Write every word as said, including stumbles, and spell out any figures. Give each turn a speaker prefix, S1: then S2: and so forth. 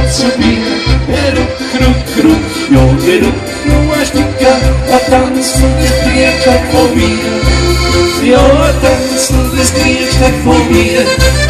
S1: zu mir. Ruck, ruck, ruck, ja, ruck, du hast mich gern, ein Tanz und das Krieg steht vor mir. Ja, ein Tanz und das Krieg steht vor mir.